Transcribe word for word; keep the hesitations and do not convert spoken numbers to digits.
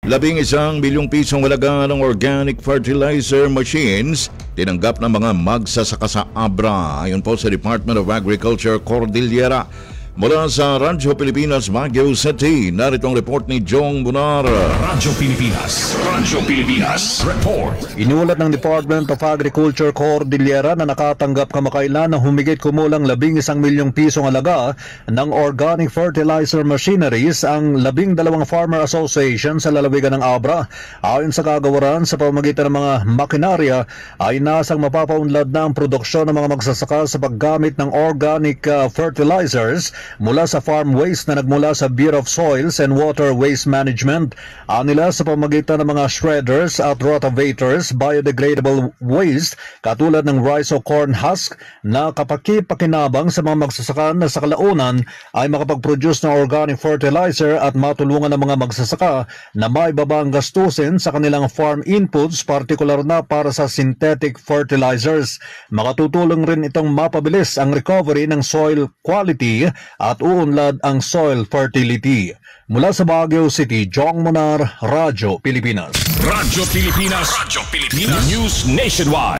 Labing isang bilyong pisong halaga ng organic fertilizer machines tinanggap ng mga magsasaka sa Abra. Ayon po sa Department of Agriculture Cordillera. Mula sa Radyo Pilipinas, Baguio City, narito ang report ni Jong Bunar. Radyo Pilipinas, Radyo Pilipinas, report. Inulat ng Department of Agriculture Cordillera na nakatanggap kamakailan ng humigit kumulang labing isang milyong pisong halaga ng organic fertilizer machineries ang labing dalawang farmer association sa lalawigan ng Abra. Ayon sa kagawaran, sa pamamagitan ng mga makinarya ay nasang mapapaunlad na ang produksyon ng mga magsasaka sa paggamit ng organic uh, fertilizers mula sa farm waste na nagmula sa Bureau of Soils and Water Waste Management. Anila sa pamamagitan ng mga shredders at rotavators, biodegradable waste katulad ng rice o corn husk na kapakipakinabang sa mga magsasaka na sa kalaunan ay makapag-produce ng organic fertilizer at matulungan ng mga magsasaka na maibaba ang gastusin sa kanilang farm inputs, partikular na para sa synthetic fertilizers. Makatutulong rin itong mapabilis ang recovery ng soil quality at uunlad ang soil fertility. Mula sa Baguio City, Jong Monar, Radyo Pilipinas. Radyo Pilipinas, Radyo Pilipinas, News Nationwide.